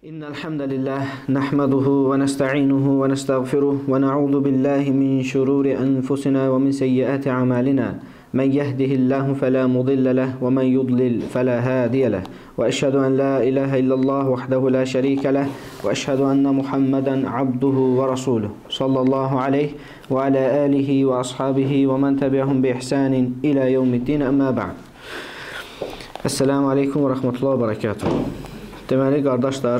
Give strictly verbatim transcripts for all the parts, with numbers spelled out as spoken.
إن الحمد لله نحمده ونستعينه ونستغفره ونعوذ بالله من شرور أنفسنا ومن سيئات أعمالنا من يهده الله فلا مضل له ومن يضلل فلا هادي له وأشهد أن لا إله إلا الله وحده لا شريك له وأشهد أن محمدا عبده ورسوله صلى الله عليه وعلى آله وأصحابه ومن تبعهم بإحسان إلى يوم الدين أما بعد. Esselamu Aleyküm və Rəhmətullahi və Bərəkatuhu. Deməli, qardaşlar,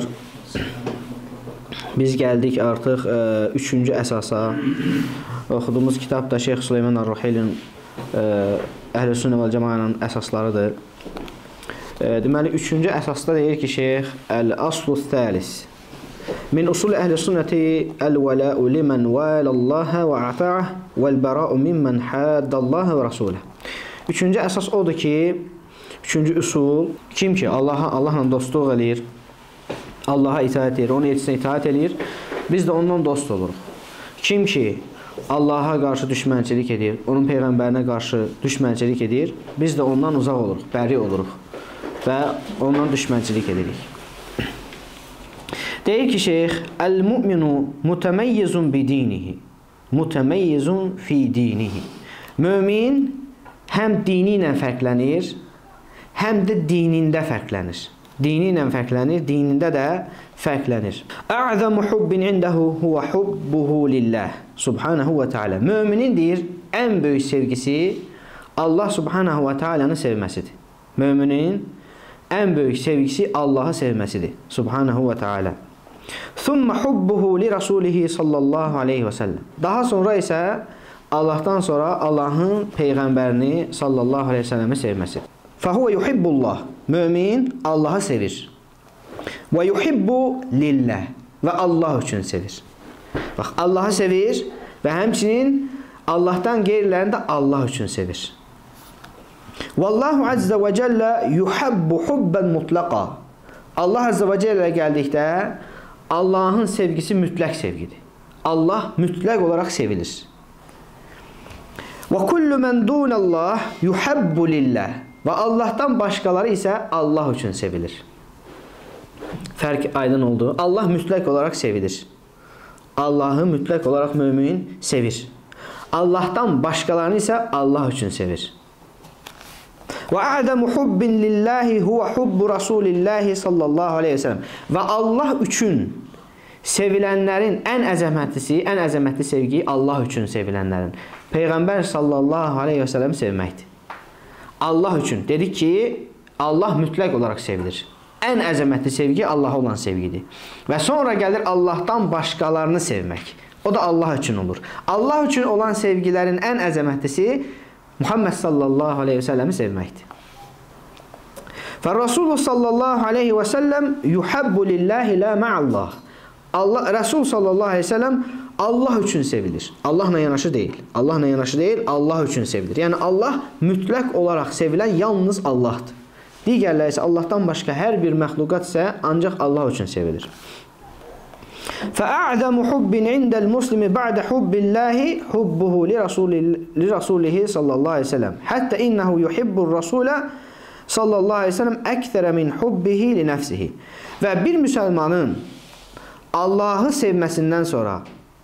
biz gəldik artıq e, üçüncü əsasa. Oxuduğumuz kitab da Şeyx Süleyman Ar-Ruhilin e, Əhl-i Sünnə vəl Cəmaənin əsaslarıdır. E, deməli, üçüncü əsasda deyir ki, Şeyx, Əl-Aslu Thəlis min usul Əhl-i Sünnəti Əl-Vələ'u limən vələlləhə və ata'ah vəl-bəra'u mimmən haddalləhə və rasuləh. Üçüncü əsas odur ki, üçüncü üsul, kim ki Allah'a Allahla dostluq eləyir, Allah'a itaat edir, onun elçisinə itaat edir, biz də ondan dost oluruq. Kim ki Allah'a qarşı düşmənçilik edir, onun peyğəmbərinə qarşı düşmənçilik edir, biz də ondan uzaq oluruq, bəri oluruq və ondan düşmənçilik edirik. Deyir ki, Şeyx, Əl-mu'minu mutəməyyizun bi dinihi, mutəməyyizun fi dinihi. Mömin həm dini ilə fərqlənir, həm də dinində fərqlənir. Dini ilə fərqlənir, dinində də fərqlənir. A'zamu hubbin indahu huwa hubbuhu lillah subhanahu və taala. Möminin deyir, ən böyük sevgisi Allah subhanahu və taalanı sevməsidir. Möminin ən böyük sevgisi Allahı sevməsidir subhanahu və taala. Thumma hubbuhu li rasulihi sallallahu alayhi və səlləm. Daha sonra isə Allahdan sonra Allahın peyğəmbərini sallallahu alayhi və səlləmi sevməsidir. Fəhuvə yuhibbullah. Mömin Allahı sevir. Və yuhibbu lillah. Və Allah üçün sevir. Bax, Allahı sevir və həmçinin Allahdan qeyrilərini də Allah üçün sevir. Vallahu azza və cəllə yuhabbu hubban mutlaqa. Allah azza və cəllə gəldikdə Allahın sevgisi mütləq sevgidir. Allah mütləq olaraq sevilir. Və kullu men dunallah yuhabbu lillah. Və Allahdan başqaları isə Allah üçün sevilir. Fərq aydın oldu. Allah mütləq olaraq sevilir. Allahı mütləq olaraq mömin sevir. Allahdan başqalarını isə Allah üçün sevir. Və a'zamu hubbin lillahi huwa hubbu rasulillahi sallallahu aleyhi ve sellem. Və Allah üçün sevilənlərin ən əzəmətlisi, ən əzəmətli sevgi Allah üçün sevilənlərin. Peyğəmbər sallallahu aleyhi ve sellem sevməkdir. Allah üçün. Dedik ki, Allah mütləq olaraq sevilir. Ən əzəmətli sevgi Allaha olan sevgidir. Və sonra gəlir Allahdan başqalarını sevmək. O da Allah üçün olur. Allah üçün olan sevgilərin ən əzəmətlisi Muhammed sallallahu aleyhi və səlləmi sevməkdir. Və Rasulullah sallallahu aleyhi və səlləm yuhabbu lillahi la ma'allah. Allah, Resul sallallahu aleyhi və səlləm Allah üçün sevilir. Allahla yanaşı deyil. Allahla yanaşı deyil, Allah üçün sevilir. Yəni Allah mütləq olaraq sevilən yalnız Allahdır. Digərləri isə Allahdan başqa hər bir məxluqat isə ancaq Allah üçün sevilir. فَأَعْذَمُ حُبٍّ عِنْدَ الْمُسْلِمِ بَعْدَ حُبِّ اللّٰهِ حُبُّهُ لِرَسُولِهِ sallallahu aleyhi ve sellem. Hatta innehu yuhibbur rasula sallallahu aleyhi ve sellem ekthara min hubbihi li nefsihi. Və bir müsəlmanın Allahı sevməsindən sonra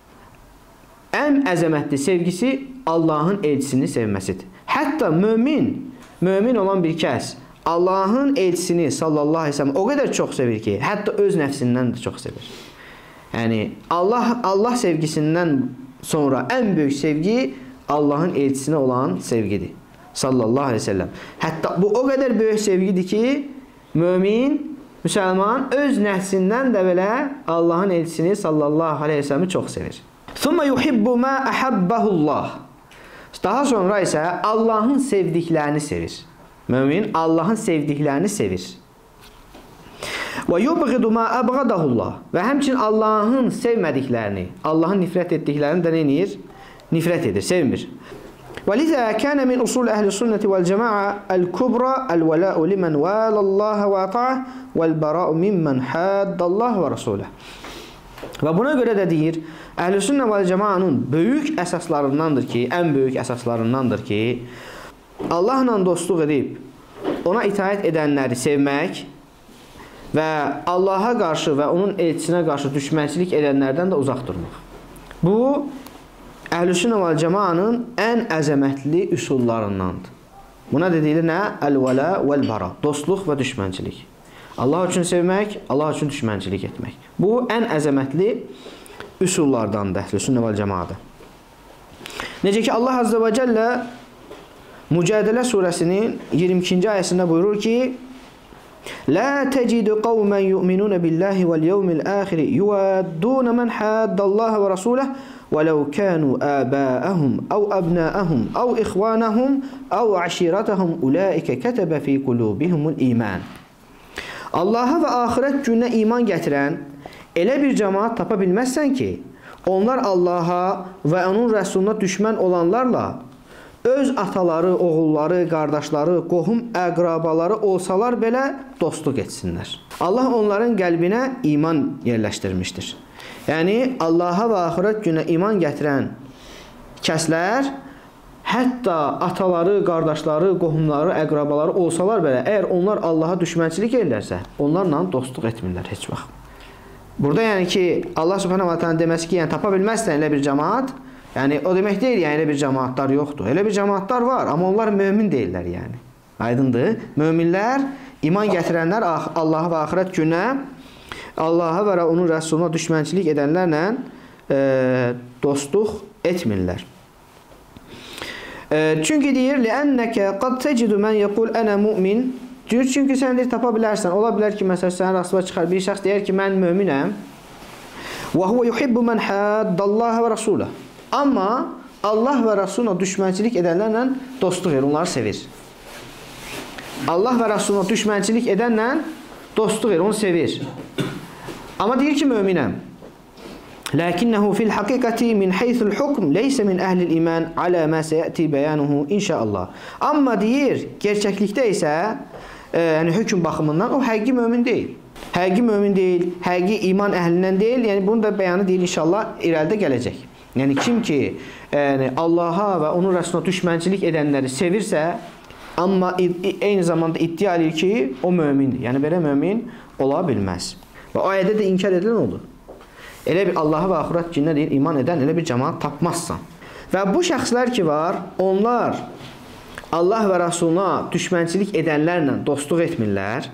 ən əzəmətli sevgisi Allahın elçisini sevməsidir. Hətta mömin, mömin olan bir kəs Allahın elçisini sallallahu aleyhi ve sellem o qədər çox sevir ki, hətta öz nəfsindən də çox sevir. Yəni Allah Allah sevgisindən sonra ən böyük sevgi Allahın elçisinə olan sevgidir. Sallallahu aleyhi ve sellem. Hətta bu o qədər böyük sevgidir ki, mömin, müsəlman öz nəfsindən də belə Allahın elçisini sallallahu aleyhi ve sellemi çox sevir. Thumma yuhibbu ma ahabbahullah. Daha sonra isə Allahın sevdiklərini sevir. Mömin Allahın sevdiklərini sevir. Və yubghidu ma abghadahullah. Və həmçinin Allahın sevmədiklərini, Allahın nifrət etdiklərini də nə edir? Nifrət edir, sevmir. Və liza kana min usul ehli sünneti vel cema'a el-kubra el-vela'u limen valallaha və ata'ah vel-bara'u mimmen haddallah və rasulah. Və buna görə də deyir, Əhl-i Sünnə vəl Cəmaənin böyük əsaslarındandır ki, ən böyük əsaslarındandır ki, Allahla dostluq edib, ona itaət edənləri sevmək və Allaha qarşı və onun elçisinə qarşı düşmənçilik edənlərdən də uzaq durmaq. Bu, Əhlüsünnə vəl Cəmaənin ən əzəmətli üsullarındandır. Buna dedilir nə? Əl-vələ vəl-bara. Dostluq və düşmənçilik. Allah üçün sevmək, Allah üçün düşmənçilik etmək. Bu, ən əzəmətli üsullardandır Əhlüsünnə vəl Cəmaədə. Necə ki, Allah Azze və Cəllə Mücadilə surəsinin iyirmi ikinci ayəsində buyurur ki, لا تجد قوما يؤمنون بالله واليوم الآخر يوادون من حاد الله ورسوله ولو كانوا آباءهم أو أبناءهم أو إخوانهم أو عشيرتهم أولئك كتب في قلوبهم الإيمان. Allaha və axirət gününə iman gətirən elə bir cəmaat tapa bilməzsən ki, onlar Allaha və onun rəsuluna düşmən olanlarla öz ataları, oğulları, qardaşları, qohum, əqrabaları olsalar belə dostluq etsinlər. Allah onların qəlbinə iman yerləşdirmişdir. Yəni, Allaha və axirət günə iman gətirən kəslər, hətta ataları, qardaşları, qohumları, əqrabaları olsalar belə, əgər onlar Allaha düşmənçilik edirlərsə, onlarla dostluq etmirlər heç vaxt. Burada yəni ki, Allah Subhanahu wa ta'ala deməsi ki, yəni tapa bilməzsən elə bir cəmaat, yəni o demək deyil, yəni elə bir cəmaatlar yoxdur. Elə bir cəmaatlar var, amma onlar mömin deyirlər yəni. Aydındır? Möminlər, iman gətirənlər Allaha və axirət günə, Allaha və onun rəsuluna düşmənçilik edənlərlə e, dostluq etmirlər. E, çünki deyir, لِأَنَّكَ قَدْ تَجِدُ مَنْ يَقُولْ أَنَا مُؤْمِنْ Deyir, çünki sən deyir, tapa bilərsən. Ola bilər ki, məsələn, sənin rastına çıxar bir şəxs deyir ki, mən möminəm. وَهُوَ يُحِبُّ مَنْ حَادَّ اللّٰهَ وَرَسُولَهُ Amma Allah və Rasuluna düşmənçilik edənlərlə dostluq edir, onları sevir. Allah və Rasuluna düşmənçilik edənlə dostluq edir, onu sevir. Amma deyir ki, möminəm. Lakinnehu fil haqiqati min haythul hukm leysa min ahlil iman ala ma sayati bayanuhu inşallah. Amma deyir, gerçəklikdə isə e, yəni hökm baxımından o həqiqi mömin deyil. Həqiqi mömin deyil, həqiqi iman əhlindən deyil. Yəni bunun da bəyanı deyil inşallah irəlidə gələcək. Yəni kim ki yəni Allaha və onun rəsuluna düşmənçilik edənləri sevirsə, amma eyni zamanda iddia edir ki, o mömindir. Yəni belə mömin ola bilməz. Və o ayədə də inkar edilən oldu. Elə bir Allaha və axirət gününə deyir, iman edən elə bir cəmaat tapmazsan. Və bu şəxslər ki var, onlar Allah və Rasuluna düşmənçilik edənlərlə dostluq etmirlər.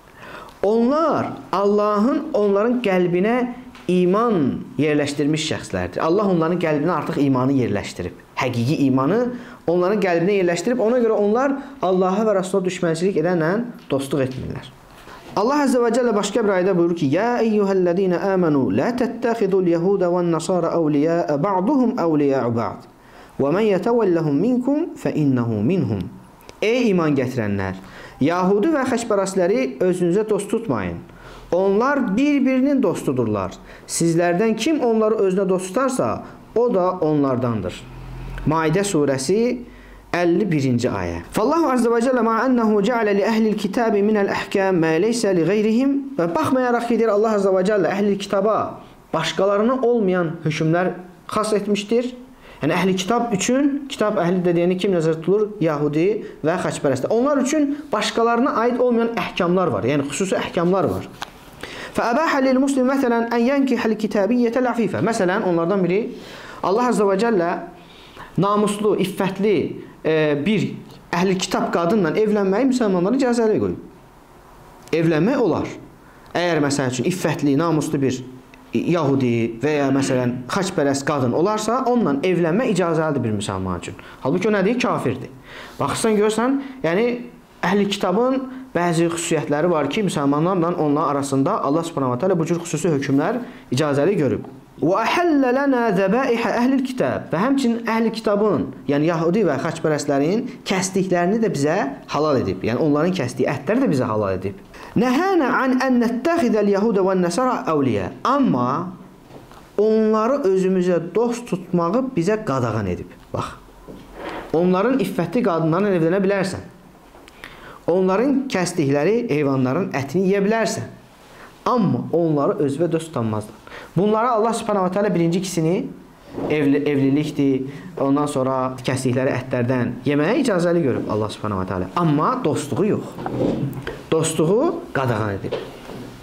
Onlar Allahın onların qəlbinə iman yerləşdirmiş şəxslərdir. Allah onların qəlbinə artıq imanı yerləşdirib. Həqiqi imanı onların qəlbinə yerləşdirib. Ona görə onlar Allaha və Rasuluna düşmənçilik edənlə dostluq etmirlər. Allah Azze və Cəllə başqa bir ayədə buyurur ki, Ya eyyuhəl-ləzīnə əmənu, lə təttəxidul yəhudə və-nəsara əvliyəə ba'duhum əvliyəə ba'd, və mən yətəvəlləhum minkum fə innəhu minhum. Ey iman gətirənlər, Yahudi və xəçpərəstləri özünüzə dost tutmayın. Onlar bir-birinin dostudurlar. Sizlərdən kim onları özünə dost tutarsa, o da onlardandır. Maidə surəsi əlli birinci ayə. Fallahu azze və cəllə ma'annahu ca'ale li əhlil kitabi minəl əhkəm mə leysə li qeyrihim və baxmayaraq ki, deyir Allah azze və cəllə əhlil kitaba başqalarına olmayan hökmlər xas etmişdir. Yəni əhli kitab üçün, kitab əhli dediyini kim nəzərdə tutulur? Yahudi və xəçpərəstlər. Onlar üçün başqalarına aid olmayan əhkamlar var. Yəni xüsusi əhkamlar var. Fəəbəhə lil-muslim məsələn ən yənkihəl kitabiyyətəl əfifə. Məsələn, onlardan biri Allah azze və cəllə namuslu, iffətli e, bir əhli kitab qadınla evlənməyi müsəlmanlara icazəli qoyub. Evlənmək olar. Əgər məsəl üçün iffətli, namuslu bir Yahudi və ya məsələn xaçpərəst qadın olarsa, onunla evlənmək icazəlidir bir müsəlman üçün. Halbuki o nədir? Kafirdir. Baxırsan, görsən, yəni əhli kitabın bəzi xüsusiyyətləri var ki, müsəlmanlarla onların arasında Allah subhanahu wa ta'ala bu cür xüsusi hökmlər icazəli görüb. وَأَحَلَّ لَنَا ذَبَائِحَ əhl-i kitab və həmçinin əhl-i kitabın, yəni Yahudi və xaçpərəstlərin kəsdiklərini də bizə halal edib. Yəni onların kəsdiyi ətləri də bizə halal edib. Nəhənə an ən nəttəxidəl Yahudə və nəsara əvliyə. Amma onları özümüzə dost tutmağı bizə qadağan edib. Bax, onların iffətli qadınlarla evlənə bilərsən. Onların kəsdikləri heyvanların ətini yeyə bilərsən. Amma onları özünə dost tutanmazlar. Bunlara Allah subhanahu wa ta'ala birinci ikisini evli, evlilikdir, ondan sonra kəsdikləri ətlərdən yeməyə icazəli görüb Allah subhanahu wa ta'ala. Amma dostluğu yox. Dostluğu qadağan edib.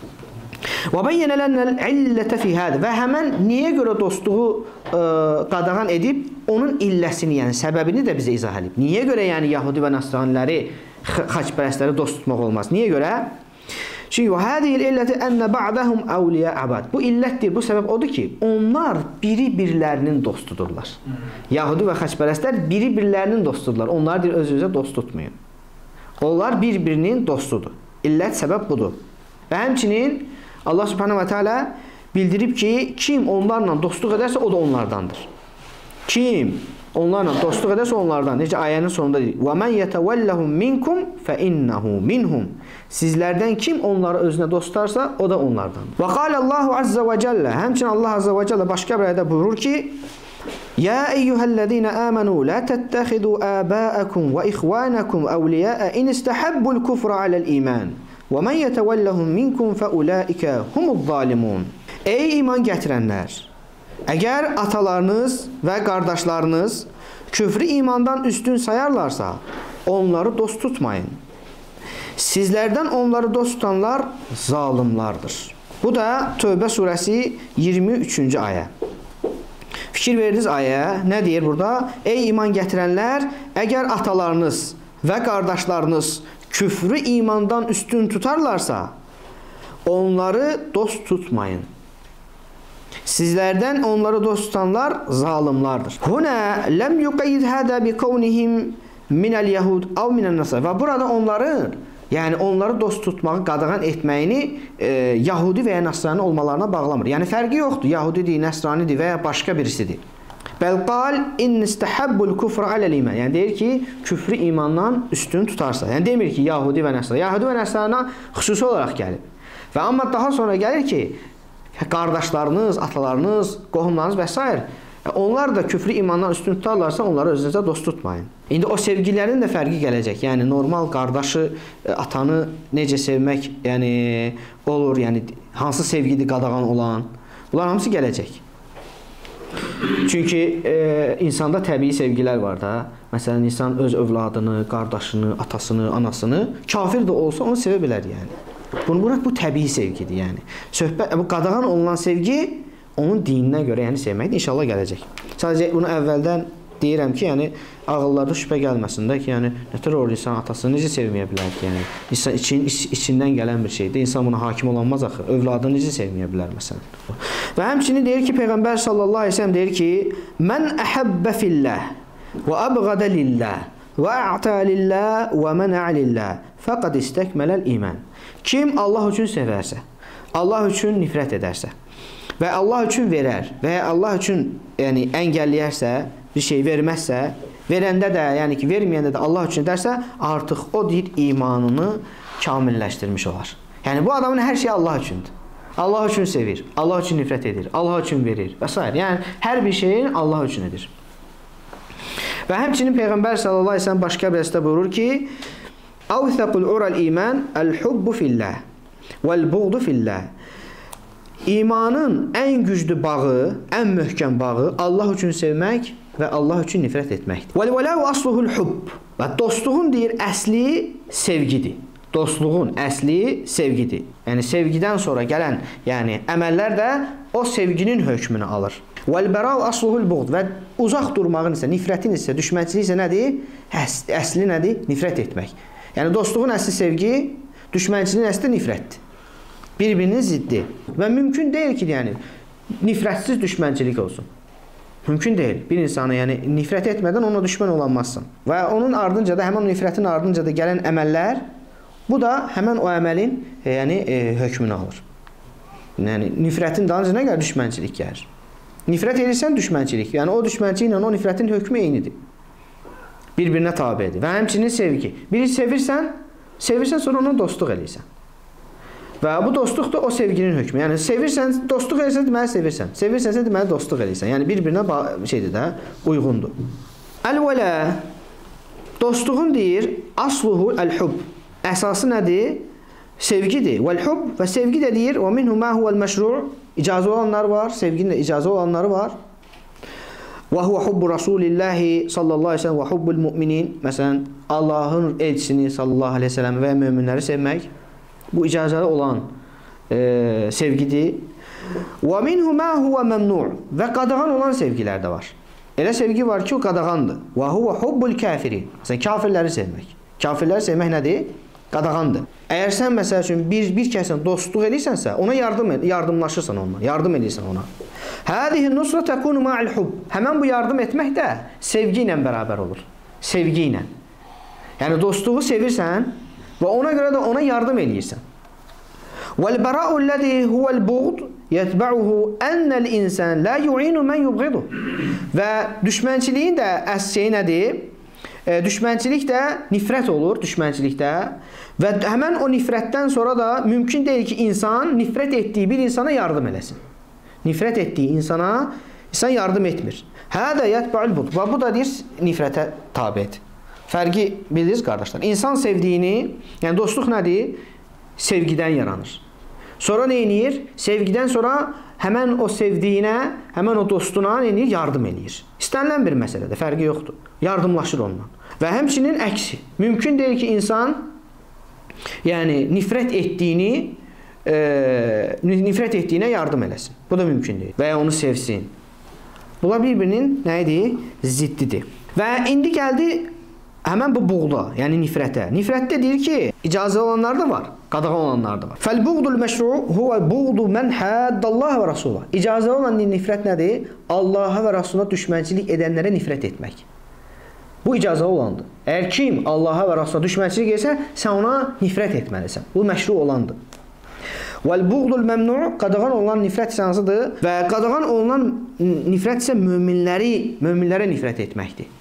Və bəyyənə lənəl illətə fi hədə və həmən niyə görə dostluğu ə, qadağan edib, onun illəsini, yəni səbəbini də bizə izah edib. Niyə görə yəni Yahudi və Nasraniləri, xaçpərəstləri dost tutmaq olmaz? Niyə görə? Çünki və hədiyil illəti ənə ba'dəhum əvliyə əbəd. Bu illətdir, bu səbəb odur ki, onlar biri-birlərinin dostudurlar. Yahudi və xaçpərəstlər biri-birlərinin dostudurlar. Onlar deyir, özünüzə dost tutmayın. Onlar bir-birinin dostudur. İllət səbəb budur. Və həmçinin Allah subhanahu wa ta'ala bildirib ki, kim onlarla dostluq edərsə, o da onlardandır. Kim onlarla dostluq edərsə, onlardan. Necə ayənin sonunda deyir. وَمَنْ يَتَوَلَّهُمْ مِنْكُمْ فَإِنَّهُ مِنْهُمْ Sizlərdən kim onları özünə dostlarsa, o da onlardandır. وَقَالَ اللّٰهُ عَزَّ وَجَلَّ Həmçinin Allah Azza və Cəllə başqa bir ayədə buyurur ki, يَا أَيُّهَا الَّذِينَ آمَنُوا لَا تَتَّخِذُوا آبَاءَكُمْ وَإِخْوَانَكُمْ أَوْلِيَاءَ إِنِ اسْتَحَبُّوا الْكُفْرَ عَلَى الْإِيمَانِ وَمَنْ يَتَوَلَّهُمْ مِنْكُمْ فَأُولَٰئِكَ هُمُ الظَّالِمُونَ Ey iman gətirənlər! Əgər atalarınız və qardaşlarınız küfrü imandan üstün sayarlarsa, onları dost tutmayın. Sizlərdən onları dost tutanlar zalimlardır. Bu da Tövbə surəsi iyirmi üçüncü ayə. Fikir verdiniz ayəyə, nə deyir burada? Ey iman gətirənlər, əgər atalarınız və qardaşlarınız küfrü imandan üstün tutarlarsa, onları dost tutmayın. Sizlərdən onları dost tutanlar zalimlardır. Huna lem yuqayyid hada bi kaunihim minel yahud aw minel nasara. Və burada onların, yəni onları dost tutmağı qadağan etməyini e, Yahudi və ya Nasrani olmalarına bağlamır. Yəni fərqi yoxdur. Yahudidir, Nasranidir və ya başqa birisidir. Bəl qal in istahabbul kufra alel iman. Yəni deyir ki, küfrü imandan üstün tutarsa. Yəni demir ki, Yahudi və Nasrani. Yahudi və Nasrani xüsusi olaraq gəlir. Və amma daha sonra gəlir ki, qardaşlarınız, atalarınız, qohumlarınız və s. onlar da küfrü imandan üstün tutarlarsa, onları özünüzə dost tutmayın. İndi o sevgilərin də fərqi gələcək. Yəni normal qardaşı, atanı necə sevmək, yəni olur, yəni hansı sevgidir qadağan olan. Bunlar hamısı gələcək. Çünki e, insanda təbii sevgilər var da. Məsələn, insan öz övladını, qardaşını, atasını, anasını kafir də olsa onu sevə bilər yəni. Bunu bırak, bu təbii sevgidir yəni. Söhbət, bu qadağan olunan sevgi onun dininə görə yəni sevməkdir. İnşallah gələcək. Sadəcə bunu əvvəldən deyirəm ki, yəni ağıllarda şübhə gəlməsin də ki, yəni nətər olur insan atasını necə sevməyə bilər ki, yəni insan için, iç, içindən gələn bir şeydir. İnsan buna hakim olanmaz axı. Övladını necə sevməyə bilər məsələn. Və həmçinin deyir ki, Peyğəmbər sallallahu əleyhi və səlləm deyir ki, "Mən əhəbbə fillah və əbğada lillah və a'ta lillah və mən'a lillah faqad istakmaləl iman." Kim Allah üçün sevərsə, Allah üçün nifrət edərsə və Allah üçün verər və ya Allah üçün yəni əngəlləyərsə, bir şey verməzsə, verəndə də, yəni ki, verməyəndə də Allah üçün edərsə, artıq o deyir imanını kamilləşdirmiş olar. Yəni bu adamın hər şeyi Allah üçündür. Allah üçün sevir, Allah üçün nifrət edir, Allah üçün verir və s. Yəni hər bir şeyin Allah üçün edir. Və həmçinin Peyğəmbər sallallahu əleyhi və səlləm başqa bir hədisdə buyurur ki, "Awthaqul ural iman el-hubbu fillah vel-buğdu fillah." İmanın ən güclü bağı, ən möhkəm bağı Allah üçün sevmək və Allah üçün nifrət etməkdir. "Vel-velau asluhul hubb." Və dostluğun deyir əsli sevgidir. Dostluğun əsli sevgidir. Yəni sevgidən sonra gələn, yəni əməllər də o sevginin hökmünü alır. "Vel-berau asluhul buğd." Və uzaq durmağın isə, nifrətin isə, düşmənçiliyin isə nədir? Əsli, əsli nədir? Nifrət etmək. Yəni dostluğun əsli sevgi, düşmənçiliyin əsli nifrətdir. Bir-birinin ziddi. Və mümkün deyil ki, yəni nifrətsiz düşmənçilik olsun. Mümkün deyil. Bir insana yəni nifrət etmədən ona düşmən olanmazsın. Və onun ardınca da, həmin o nifrətin ardınca da gələn əməllər, bu da həmin o əməlin e, yəni e, hökmünü alır. Yəni nifrətin dalınca nə gəlir? Düşmənçilik gəlir. Nifrət edirsən düşmənçilik. Yəni o düşmənçiliklə o nifrətin hökmü eynidir. Bir-birinə tabedir. Və həmçinin sevgi. Biri sevirsən, sevirsən sonra ona dostluq edirsən. Və bu dostluq da o sevginin hökmü. Yəni sevirsən, dostluq edirsən, deməli sevirsən. Sevirsənsə deməli dostluq edirsən. Yəni bir-birinə şeydir də, uyğundur. Əl-vələ dostluğun deyir, asluhu əl-hub. Əsası nədir? Sevgidir. Vəl-hub və sevgi də deyir, və minhu ma huvel-məşru' icazə olanlar var, sevginin də icazə olanları var. Və huve hubbu Rasulillahi sallallahu aleyhi ve sellem və hubbul mu'minin. Məsələn, Allahın elçisini sallallahu aleyhi ve sellem və möminləri sevmək. Bu icazəli olan e, sevgidir. Və minhu ma huwa mamnu' və qadağan olan sevgilər də var. Elə sevgi var ki, o qadağandır. Və huwa hubbul kafirin. Məsələn, kafirləri sevmək. Kafirləri sevmək nədir? Qadağandır. Əgər sən məsəl üçün bir bir kəsin dostluq edirsənsə, ona yardım yardımlaşırsan onunla, yardım edirsən ona. Hadihi nusra takunu ma'al hubb. Həmin bu yardım etmək də sevgi ilə bərabər olur. Sevgi ilə. Yəni dostluğu sevirsən və ona görə də ona yardım edirsən. Wal bara'u allazi huwa al-bughd yetba'uhu anna al-insan la yu'inu man yubghidu. Və düşmənçiliyin də əsası nədir? E, düşmənçilik də nifrət olur, düşmənçilikdə. Və həmən o nifrətdən sonra da mümkün deyil ki, insan nifrət etdiyi bir insana yardım eləsin. Nifrət etdiyi insana insan yardım etmir. Hədə yətbə'ül bughd. Və bu da deyir, nifrətə tabidir. Fərqi bilirsiniz, qardaşlar. İnsan sevdiyini, yəni dostluq nədir? Sevgidən yaranır. Sonra nə edir? Sevgidən sonra həmən o sevdiyinə, həmən o dostuna nə edir? Yardım edir. İstənilən bir məsələdə, fərqi yoxdur. Yardımlaşır ondan. Və həmçinin əksi. Mümkün deyil ki, insan yəni nifrət etdiyini e, nifrət etdiyinə yardım eləsin. Bu da mümkün deyil. Və ya onu sevsin. Bunlar bir-birinin nə idi? Ziddidir. Və indi gəldi həmən bu buğda, yəni nifrətə. Nifrətdə deyir ki, icazə olanlar da var, qadağan olanlar da var. Fəl-buğdul məşru' huwa buğdu men haddallaha və rasulah. İcazə olan nifrət nədir? Allaha və Rasuluna düşmənçilik edənlərə nifrət etmək. Bu icazə olandır. Əgər kim Allaha və Rasuluna düşmənçilik etsə, sən ona nifrət etməlisən. Bu məşru olandır. Vəl-buğdul məmnu' qadağan olan nifrət hansıdır? Və qadağan olunan nifrət isə möminləri, möminlərə nifrət etməkdir.